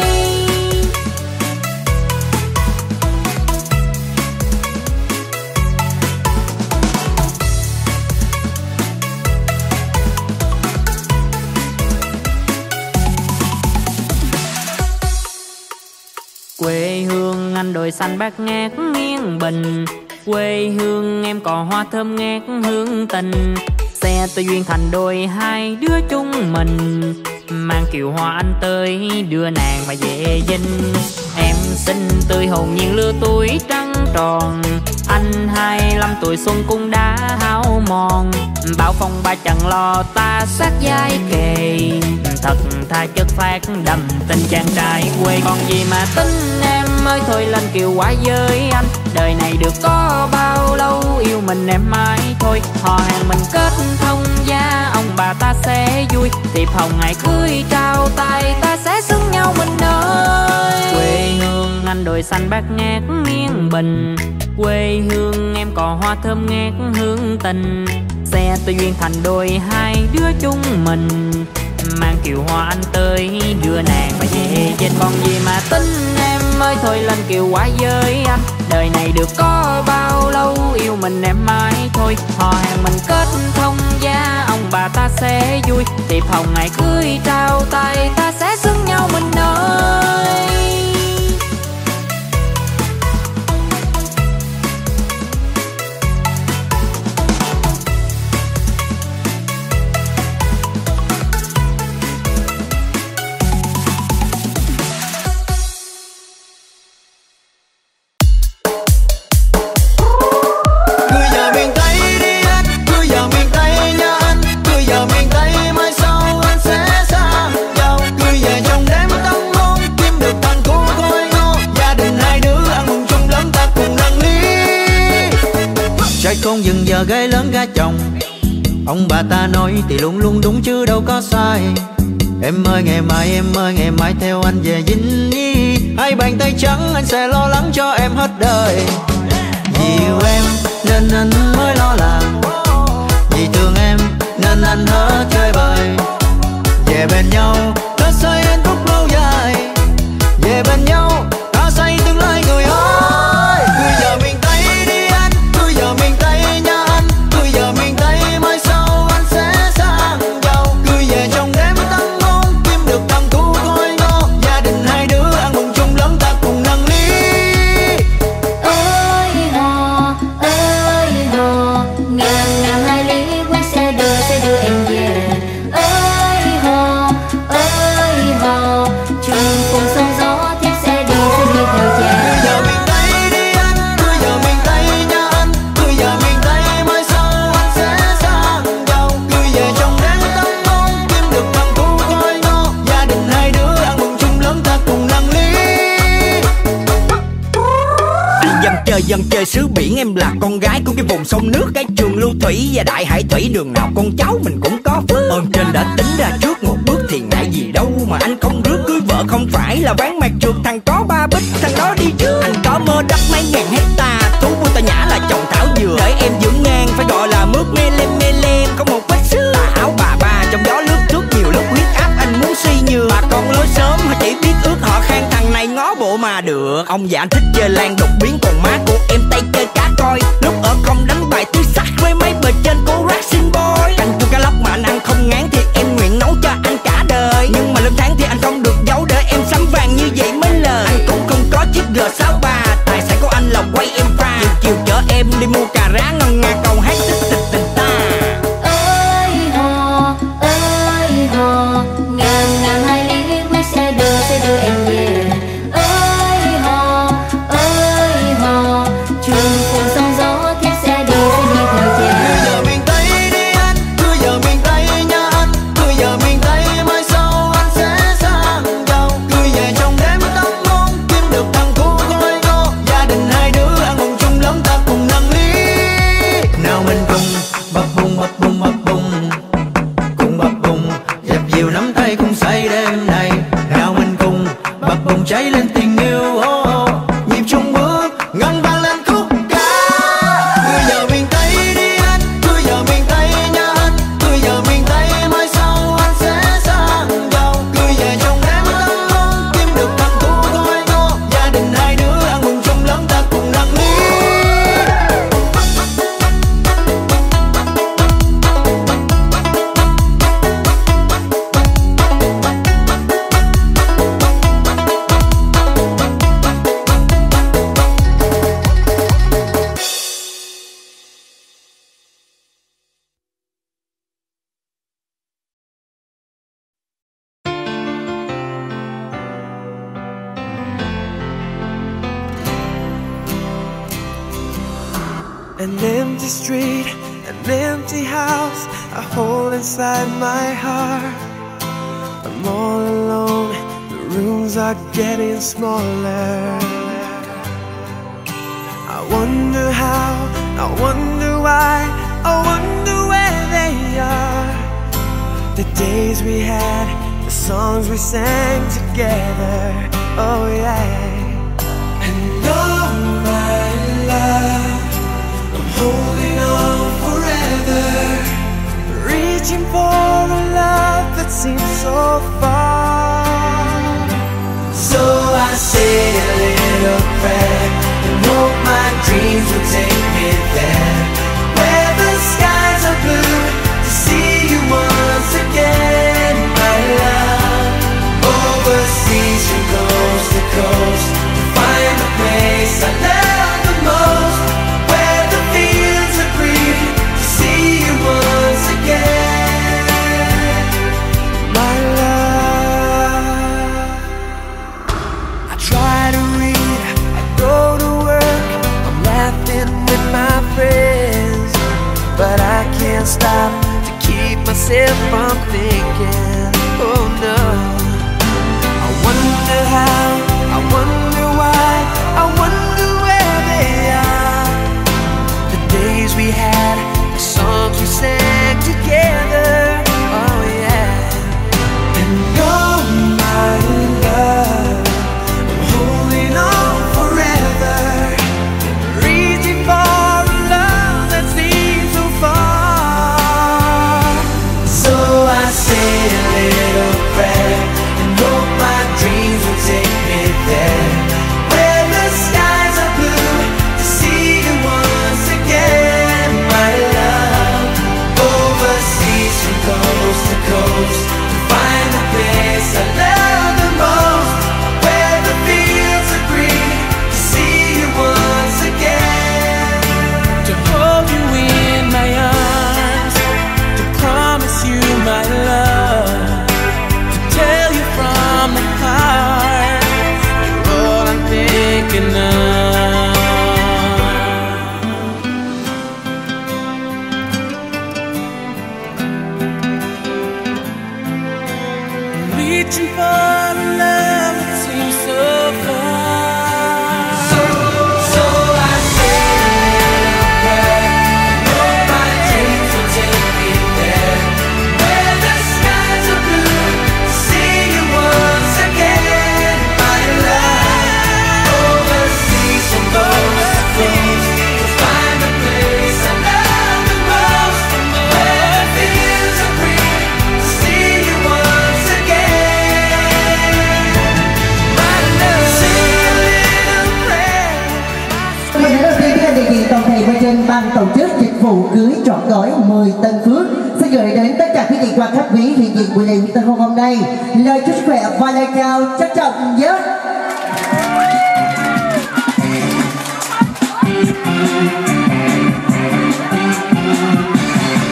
Quê hương anh đồi xanh bát ngát nghiêng bình, quê hương em còn hoa thơm ngát hương tình. Xe tôi duyên thành đôi hai đứa chúng mình, mang kiều hoa anh tới đưa nàng mà về dinh. Em xinh tươi hồn nhiên lứa tuổi trắng tròn, anh 22 tuổi xuân cũng đã hao mòn, bao phong ba chẳng lo ta sát vai kề. Thật tha chất phát đầm tình chàng trai quê, còn gì mà tính em ơi thôi lên kiều quá với anh. Đời này được có bao lâu yêu mình em mãi thôi. Họ hàng mình kết thông gia ông bà ta sẽ vui, thiệp hồng ngày cưới trao tay ta sẽ xứng nhau mình ơi. Quê hương anh đồi xanh bát ngát nghiêng bình, quê hương em còn hoa thơm ngát hương tình. Xe tôi duyên thành đôi hai đứa chúng mình, mang kiều hoa anh tới đưa nàng mà về dinh. Còn gì mà tính em ơi thôi lên kiều quá với anh. Đời này được có bao lâu yêu mình em mãi thôi. Họ hàng mình kết thông gia ông bà ta sẽ vui, thiệp hồng ngày cưới trao tay ta sẽ xứng nhau mình ơi. Trai con dừng giờ gái lớn gả chồng, ông bà ta nói thì luôn luôn đúng chứ đâu có sai. Em ơi ngày mai, em ơi ngày mai theo anh về Vinh Nhi. Hai bàn tay trắng anh sẽ lo lắng cho em hết đời. Vì yêu em nên anh mới lo làm, vì thương em nên anh hứa chơi bời. Về bên nhau ta xây hạnh phúc lâu dài, về bên nhau ta xây tương lai người ơi. Cười giờ miền Tây đi anh, cười giờ miền Tây nha anh, cười giờ miền Tây mai sau anh sẽ sang giàu. Cười về trong đêm tăng môn kiếm được thằng cu khôi ngô, gia đình hai đứa ăn mừng chung lớn ta cùng nâng ly. Ơi hò ngàn ngàn hai lý quán xe đưa em về. Ơi hò trường cùng sóng gió tiếp xe đi theo cha. Cười giờ miền Tây đi anh, cười giờ miền Tây nha anh, cười giờ miền Tây mai sau anh sẽ sang giàu. Cười về trong đêm tăng môn kiếm được thằng cu khôi ngô, gia đình hai đứa ăn mừng chung lớn ta cùng nâng ly. Anh dân chơi xứ biển, em là con gái của cái vùng sông nước, cái trường lưu thủy và đại hải thủy. Đường nào con cháu mình cũng có phước, ơn trên đã tính ra trước một bước thì ngại gì đâu mà anh không rước. Cưới vợ không phải là ván mặt trượt, thằng có ba bích thằng đó đi trước. Anh có mơ đất mấy ngàn hecta, thú vui ta nhã là trồng thảo dừa. Để em dưỡng ngang phải gọi là mướt mê lem không một vết xước. Tà áo bà ba trong gió lướt trước nhiều lúc huyết áp anh muốn suy nhược. Bà con lối sớm họ chỉ biết ước họ khang thằng này ngó bộ mà được. Ông già anh thích chơi lan đột biến, còn má của em tay chơi cá coi. Lúc ở không đánh bài tứ sắc với mấy bờ trên cô racing boy. Canh chua cá lóc mà anh ăn không ngán thì em nguyện nấu cho anh cả đời. Nhưng mà lương tháng thì anh không được giấu, để em sắm vàng như vậy mấy lời. Anh cũng không có chiếc G63, tài sản của anh là quay em pha. Chiều chở em đi mua cà rá ngon nga cầu hát thích tình tình ta. Ơi hò ngàn ngàn hai lý quán xe đưa em về. Ơi hò trường chiều nắm tay cùng say đêm này. Nào mình cùng bập bùng cháy lên tình yêu, nhịp chung bước ngân vang lên khúc ca. Cứ giờ miền Tây đi anh, cứ giờ miền Tây nha anh, cứ giờ miền Tây mai sau anh sẽ sang giàu. Cứ về trong em tâm mong kiếm được thằng thu thôi ngô, gia đình hai đứa ăn mừng chung lớn ta cùng nâng ly. An empty street, an empty house, a hole inside my heart. I'm all alone, the rooms are getting smaller. I wonder how, I wonder why, I wonder where they are. The days we had, the songs we sang together, oh yeah. And oh my love, holding on forever, reaching for a love that seems so far. So I say a little prayer and hope my dreams will take me there, where the skies are blue, to see you once again, my love. Overseas from coast to coast, to find the place I love the most, where the fields are green, to see you once again, my love. I try to read, I go to work, I'm laughing with my friends, but I can't stop to keep myself from thinking, oh no. I wonder how, I wonder why, I wonder where they are. The days we had, the songs we sang together, oh yeah. And oh my love, I'm holding on forever, reaching for a love that seems so far. So I say a little prayer and hope my dreams will take me there, where the skies are blue, to see you once again, my love. Overseas from coast to coast, to find the place I love the most, where the fields are green, to see you once again, to hold you in my arms, to promise you my love, to tell you from the heart, you're all I'm thinking of. I'm reaching for a love that seems so far. So I say a little prayer, hope my dreams will take me there, where the skies are blue, to see you once again, my love. Overseas from coast to coast, to find the place I love the most, where the fields are green, to see you once again, my love. Say a little prayer. Mình đầu tiên là đề nghị toàn thể bên trên ban tổ chức dịch vụ cưới trọn gói 10 Tân Phước xin gửi đến tất cả quý vị quan khách quý hiện diện buổi lễ tân hôn hôm nay lời chúc sức khỏe và lời chào trân trọng nhất.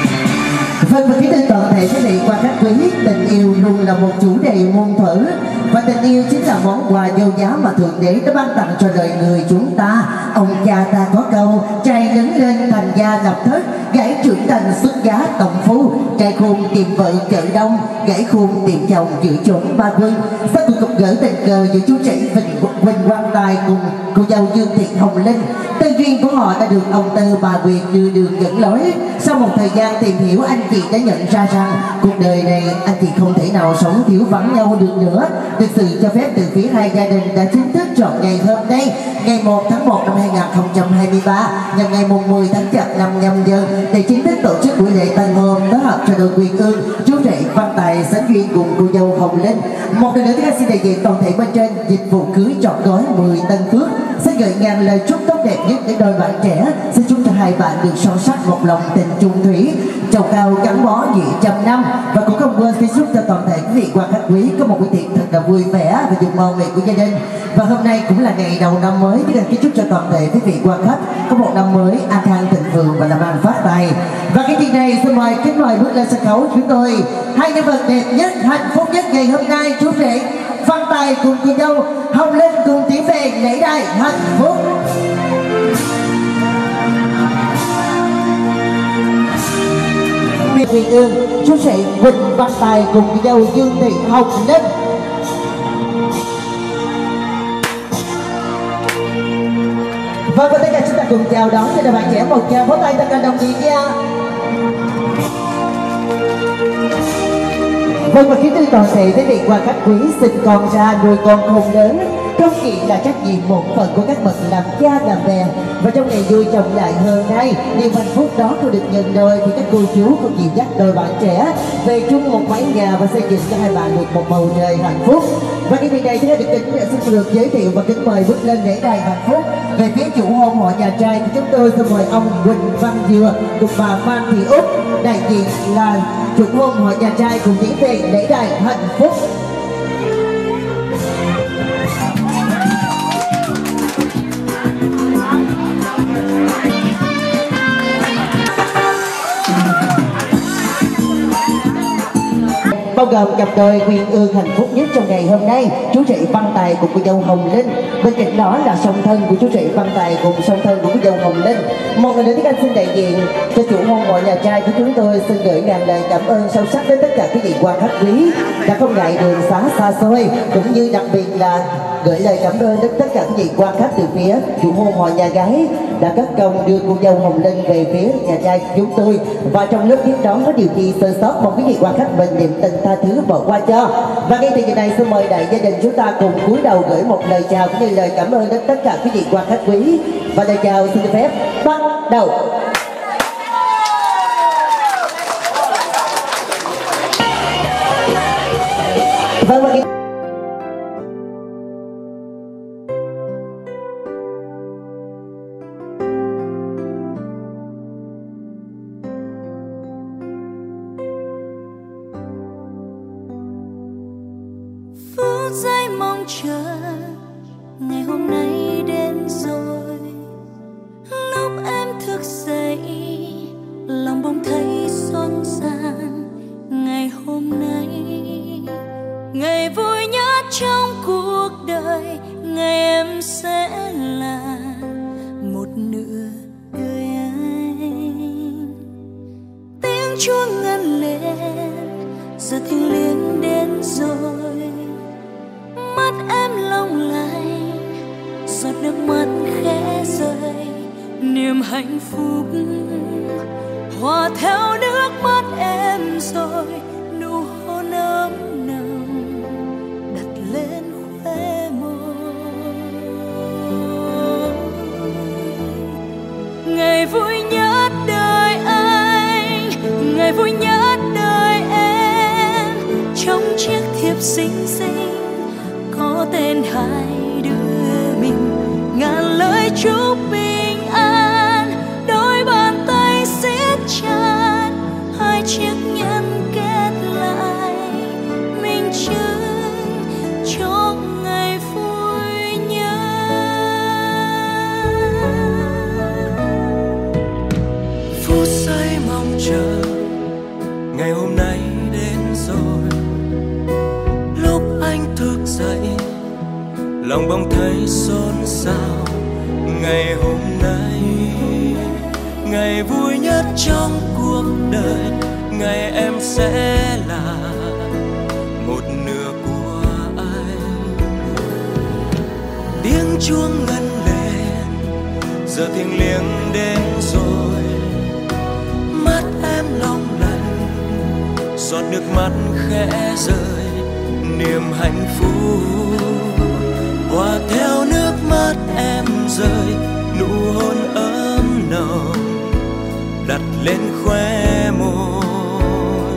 Vâng, và kính thưa toàn thể quý vị quan khách quý, tình yêu luôn là một chủ đề muôn thuở Và tình yêu chính là món quà vô giá mà Thượng Đế đã ban tặng cho đời người chúng ta. Ông cha ta có câu: trai lớn lên thành gia lập thất, gái trưởng thành xuất giá tổng phú. Trai khôn tìm vợ chợ đông, gái khôn tìm chồng giữ chốn ba quân. Sau cuộc gặp gỡ tình cờ giữa chú rể Quỳnh Quang Tài cùng cô dâu Dương Thị Hồng Linh, tên duyên của họ đã được ông Tư bà Nguyệt đưa đường dẫn lối. Sau một thời gian tìm hiểu, anh chị đã nhận ra rằng cuộc đời này anh chị không thể nào sống thiếu vắng nhau được nữa. Được sự cho phép từ phía hai gia đình đã chính thức chọn ngày hôm nay, ngày 1 tháng 1 năm 2023, nhằm ngày 10 tháng Chạp năm Nhâm Dần, để chính thức tổ chức buổi lễ tân hôn kết hợp cho đôi Quyền Ương, chú rể Văn Tài sánh duyên cùng cô dâu Hồng Linh. Một lần nữa chúng ta xin đại diện toàn thể bên trên dịch vụ cưới trọn gói 10 Tân Phước sẽ gửi ngàn lời chúc tốt đẹp nhất đến đôi bạn trẻ. Xin chúc cho hai bạn được son sắt một lòng tình chung thủy, trầu cao gắn bó nhị trăm năm. Và cũng không quên xin chúc cho toàn thể quý vị quan khách quý có một buổi tiệc thật là vui vẻ và dùng mong miệng của gia đình. Và hôm nay cũng là ngày đầu năm mới, chúng ta kính chúc cho toàn thể quý vị quan khách có một năm mới an khang thịnh vượng và làm ăn phát tài. Và cái chuyện này xin kính mời bước lên sân khấu chúng tôi hai nhân vật đẹp nhất, hạnh phúc nhất ngày hôm nay, chú rể Văn Tài cùng cô dâu Hồng Linh cùng tiến về lễ đài hạnh phúc. Quyền Ương, chú rể Quỳnh Văn Tài cùng cô dâu Dương Thị Hồng Linh. Và tất cả chúng ta cùng chào đón cho đôi bạn trẻ một tràng pháo tay tất cả đồng chí nha. Vâng, và kính thưa toàn thể quý vị quan khách quý, sinh con ra nuôi con khôn lớn không chỉ là trách nhiệm một phần của các bậc làm cha làm mẹ. Và trong ngày vui trọng đại hơn nay, niềm hạnh phúc đó tôi được nhận đời thì các cô chú cũng dìu dắt đôi bạn trẻ về chung một mái nhà và xây dựng cho hai bạn được một bầu trời hạnh phúc. Và cái việc này chúng ta được xin được giới thiệu và kính mời bước lên lễ đài hạnh phúc về phía chủ hôn họ nhà trai thì chúng tôi xin mời ông Quỳnh Văn Dừa cùng bà Phan Thị Úc, đại diện là chủ hôn họ nhà trai cùng tiến về lễ đài hạnh phúc. Bao gồm cặp đôi Quyền Ương hạnh phúc nhất trong ngày hôm nay, chú rể Văn Tài cùng cô dâu Hồng Linh. Bên cạnh đó là song thân của chú rể Văn Tài cùng song thân của cô dâu Hồng Linh. Một lần nữa các anh xin đại diện cho chủ hôn mọi nhà trai của chúng tôi xin gửi ngàn lời cảm ơn sâu sắc đến tất cả quý vị quan khách quý đã không ngại đường xá xa xôi, cũng như đặc biệt là gửi lời cảm ơn đến tất cả quý vị quan khách từ phía chủ hôn họ nhà gái đã cất công đưa cô dâu Hồng Linh về phía nhà trai chúng tôi. Và trong lúc tiếp đón có điều gì sơ sót mong quý vị quan khách mình niềm tình tha thứ bỏ qua cho. Và ngay từ giờ này xin mời đại gia đình chúng ta cùng cúi đầu gửi một lời chào cũng như lời cảm ơn đến tất cả quý vị quan khách quý. Và lời chào xin được phép bắt đầu. Vâng, phút giây mong chờ ngày hôm nay đến rồi. Lúc em thức dậy lòng bỗng thấy xôn xang. Ngày hôm nay ngày vui nhất trong cuộc đời, ngày em sẽ là một nửa đời anh. Tiếng chuông ngân lên giờ thiêng liêng đến rồi. Mắt em long lanh giọt nước mắt khẽ rơi. Niềm hạnh phúc hòa theo nước mắt em rồi. Nụ hôn ấm nồng đặt lên khóe môi. Ngày vui nhất đời anh, ngày vui nhất đời em. Trong chiếc thiệp xinh xinh có tên hai đứa mình, ngàn lời chúc bình an. Đôi bàn tay siết chặt, hai chiếc nhẫn kết lại, minh chứng cho ngày vui nhất. Phút giây mong chờ ngày hôm nay đến rồi. Lúc anh thức say, lòng bỗng thấy xôn xao. Ngày hôm nay, ngày vui nhất trong cuộc đời, ngày em sẽ là một nửa của anh. Tiếng chuông ngân lên, giờ thiêng liêng đến rồi. Mắt em long lanh, giọt nước mắt khẽ rơi, niềm hạnh phúc hòa theo nước mắt em rơi. Nụ hôn ấm nồng đặt lên khóe môi.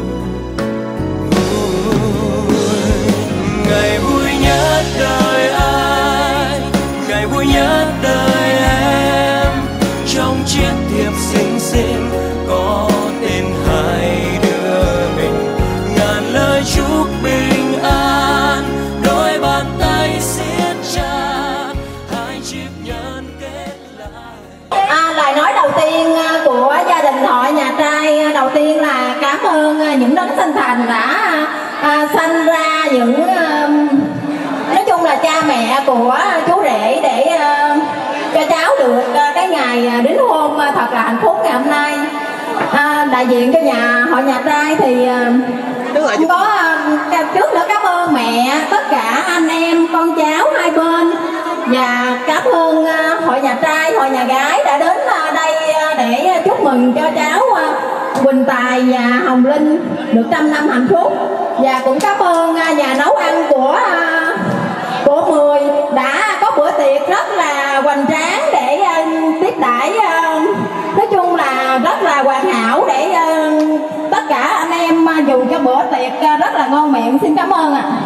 Ngày vui nhất đời anh, ngày vui nhất đời em. Trong chiếc thiệp xinh xinh có tên hai đứa mình, ngàn lời chúc bình an, đôi bàn tay siết chặt, hai chiếc nhẫn kết lại. Lời nói đầu tiên của gia đình họ nhà trai đầu tiên là cảm ơn những đấng sinh thành đã sanh ra những nói chung là cha mẹ của chú rể để cho cháu được cái ngày đính hôn thật là hạnh phúc ngày hôm nay. Đại diện cho họ nhà trai thì có trước nữa cảm ơn mẹ, tất cả anh em con cháu hai bên, và cảm ơn hội nhà trai hội nhà gái đã đến đây để chúc mừng cho cháu Quỳnh Tài và Hồng Linh được 100 năm hạnh phúc. Và cũng cảm ơn nhà nấu ăn của Mười đã có bữa tiệc rất là hoành tráng để tiếp đãi, nói chung là rất là hoàn hảo để tất cả anh em dùng cho bữa tiệc rất là ngon miệng. Xin cảm ơn ạ.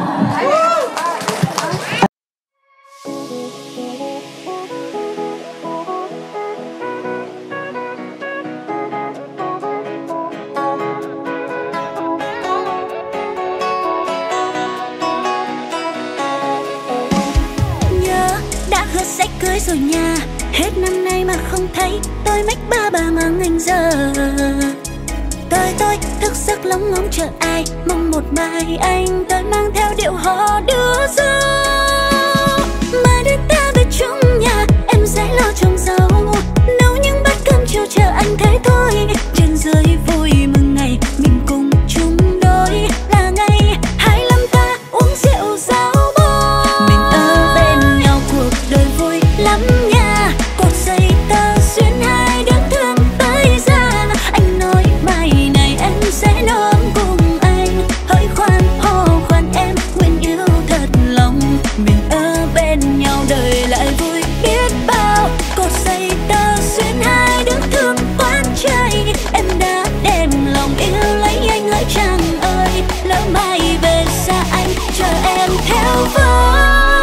Sẽ cưới rồi nha, hết năm nay mà không thấy tôi mách ba ngang anh giờ. Tôi thức giấc lóng ngóng chờ ai, mong một mai anh tới mang theo điệu hò đưa dâu. Mà đến ta về chung nhà, em sẽ lo trồng rau, nấu những bát cơm chiều chờ anh thế thôi. Trên dưới vui mừng ngày mình cùng chung đôi, là ngày 25 ta uống rượu rau bò. Mình ở bên nhau cuộc đời vui lắm nha, cột dây tơ xuyên hai đứa thương tới ra. Anh nói bài này em sẽ nôm cùng anh, hỡi khoan hô khoan em nguyện yêu thật lòng. Mình ở bên nhau đời lại vui biết bao, cột dây tơ xuyên hai đứa thương quán chơi. Em đã đem lòng yêu lấy anh hỡi chàng ơi, lỡ mai về xa anh chờ em theo với.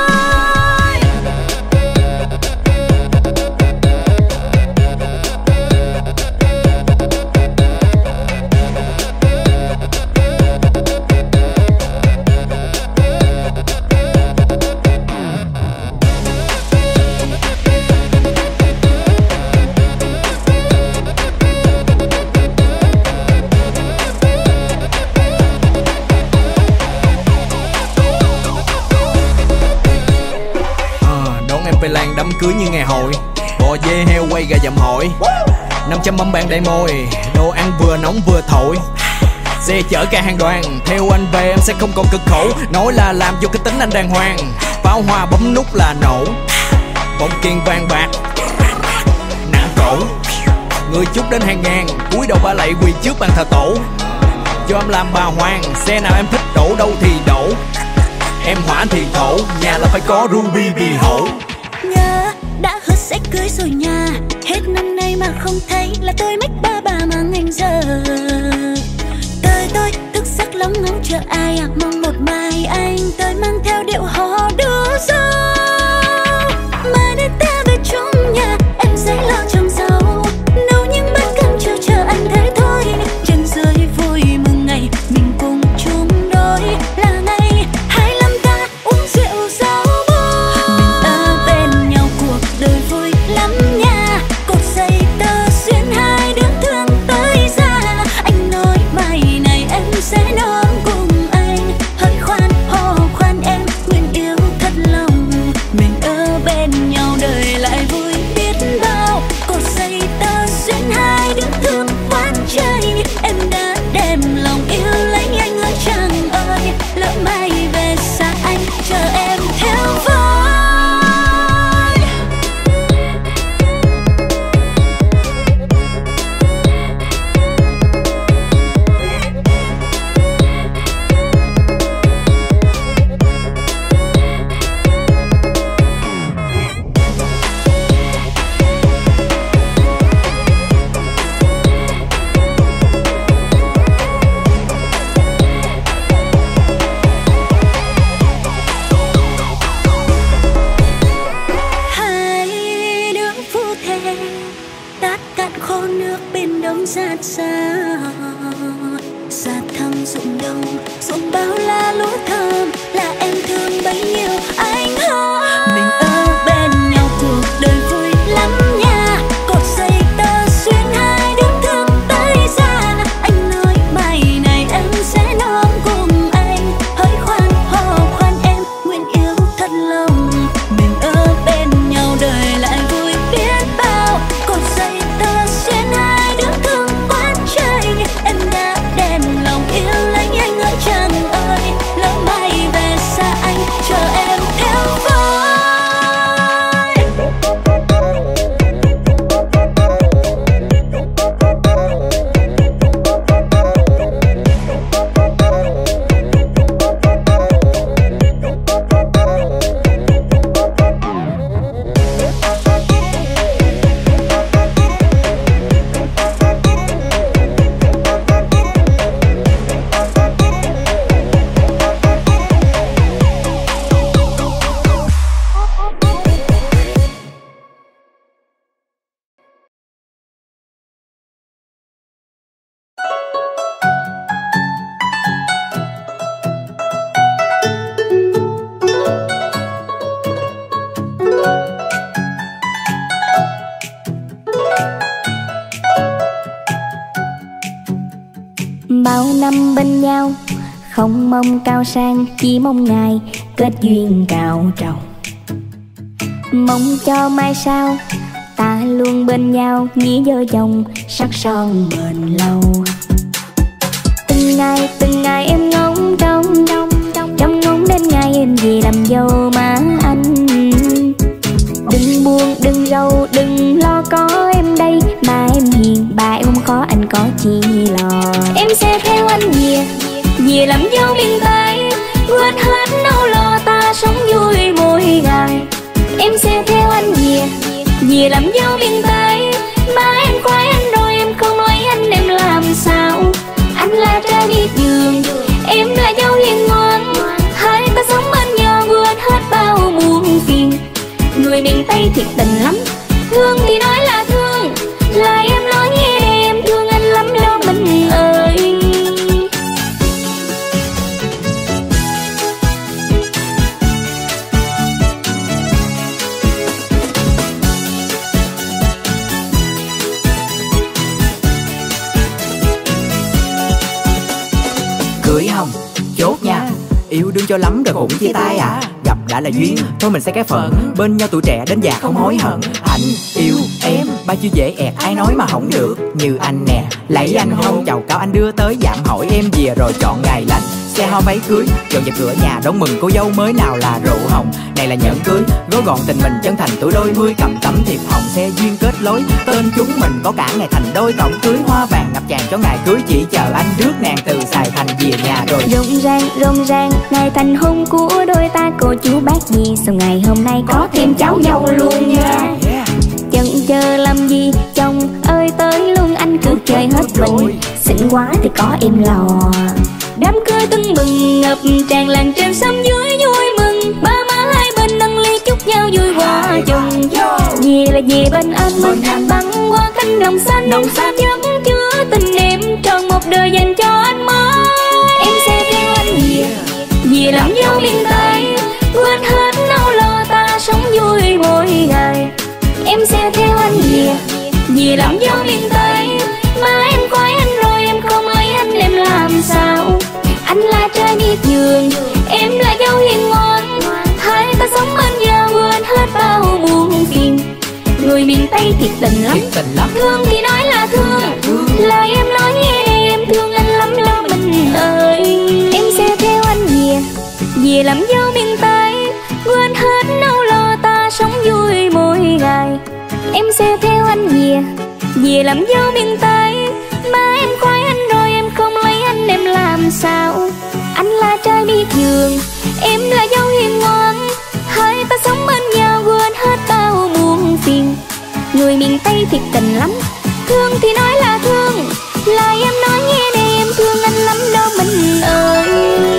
Về làng đám cưới như ngày hội, bò dê heo quay gà dầm hội, 500 mâm bàn đầy môi, đồ ăn vừa nóng vừa thổi. Xe chở cả hàng đoàn, theo anh về em sẽ không còn cực khổ. Nói là làm vô cái tính anh đàng hoàng, pháo hoa bấm nút là nổ. Bông kiên vàng bạc nặng cổ, người chúc đến hàng ngàn, cúi đầu ba lạy quỳ trước bàn thờ tổ. Cho em làm bà hoàng, xe nào em thích đổ đâu thì đổ. Em hỏa thì thổ, nhà là phải có ruby vì hổ. Nhớ đã hứa sẽ cưới rồi nha, hết năm nay mà không thấy là tôi mách ba mang anh giờ. Tôi thức giấc lóng ngóng chờ ai, mong một mai anh tới mang theo điệu hò đưa dâu. Mà đến ta về chung nhà, em sẽ lo trồng rau, nấu những bát cơm chiều chờ anh thế thôi. Trên dưới vui mừng ngày mình cùng chung đôi, là ngày 25 ta uống rượu rau bò. Mình ở bên nhau cuộc đời vui lắm nha, cột dây tơ xuyên hai đứa thương tới ra. Anh nói bài này em sẽ nôm cùng anh, hỡi khoan bao năm bên nhau, không mong cao sang, chỉ mong ngày kết duyên cao trầu. Mong cho mai sau ta luôn bên nhau, nghĩa vợ chồng sắc son bền lâu. Từng ngày em ngóng trông ngóng đến ngày em về làm dâu má anh. Đừng buồn đừng rầu đừng lo có em đây, mà em hiền bà em không khó anh có chi lo. Em sẽ theo anh về làm dâu miền Tây, quên hết nỗi lo ta sống vui mỗi ngày. Em sẽ theo anh về làm dâu miền Tây, ba em khoái anh rồi em không nói anh em làm sao. Anh là trai biết giường, em là dâu hiền ngoan, hai ta sống bên nhau quên hết bao muộn phiền. Người miền Tây thiệt tình lắm, thương thì nói là thương, lại em nói nghe để em thương anh lắm lo mình ơi. Cưới không? Chốt nha. Yêu đương cho lắm rồi cũng chia tay à? Gặp đã là duyên, thôi mình sẽ cái phận, bên nhau tuổi trẻ đến già không hối hận. Anh yêu em, bao nhiêu dễ ẹt ai nói mà không được. Như anh nè, lấy anh hôn chào cao anh đưa tới dạm hỏi em về rồi chọn ngày lành. Xe hoa váy cưới, dọn dẹp cửa nhà đón mừng cô dâu mới, nào là rượu hồng, này là nhẫn cưới. Gói gọn tình mình chân thành tuổi đôi mươi, cầm tấm thiệp hồng xe duyên kết lối. Tên chúng mình có cả ngày thành đôi, cổng cưới hoa vàng ngập tràn cho ngày cưới. Chỉ chờ anh rước nàng từ Sài Thành về nhà rồi. Rộn ràng ngày thành hôn của đôi ta, cô chú bác gì sau ngày hôm nay có thêm cháu dâu luôn nha. Chần chờ làm gì chồng ơi tới luôn, anh cứ chơi hết mình, xinh quá thì có em lò. Đám cưới tưng bừng ngập tràn làng trên xóm dưới vui mừng, ba má hai bên nâng ly chúc nhau vui hòa chồng. Về là về bên anh băng qua cánh đồng xanh chất chứa tình em tròn một đời dành cho anh mới. Em sẽ theo anh về làm dâu miền Tây, quên hết nỗi lo ta sống vui mỗi ngày. Em sẽ theo anh về làm dâu miền Tây, mà em khoái anh rồi em không ơi anh em làm sao. Anh là trai biết giường, em là dâu hiền ngoan, hai ta sống bên nhau quên hết bao muộn phiền. Người miền Tây thiệt tình lắm, thương thì nói là thương, lại em nói nghe em thương anh lắm lo mình ơi. Em sẽ theo anh về làm dâu miền Tây, quên hết nỗi lo ta sống vui mỗi ngày. Em sẽ theo anh về làm dâu miền Tây, mà em khoái anh rồi em không lấy anh em làm sao. Anh là trai biết giường, em là dâu hiền ngoan, hai ta sống bên nhau quên hết bao muộn phiền. Người miền Tây thiệt tình lắm, thương thì nói là thương, lại em nói nghe để em thương anh lắm đó mình ơi.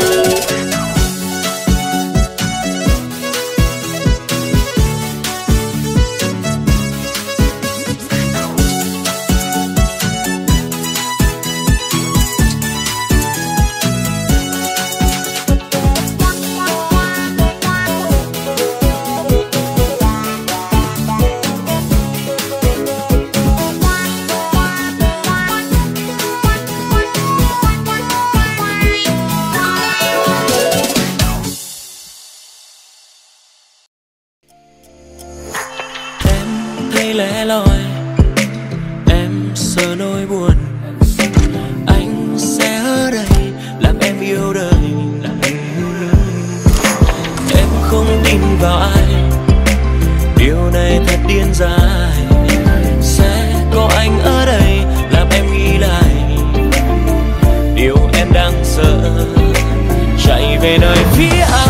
Lẻ loi em sợ nỗi buồn, anh sẽ ở đây làm em yêu đời. Em không tin vào ai, điều này thật điên dại. Sẽ có anh ở đây làm em nghĩ lại điều em đang sợ, chạy về nơi phía anh.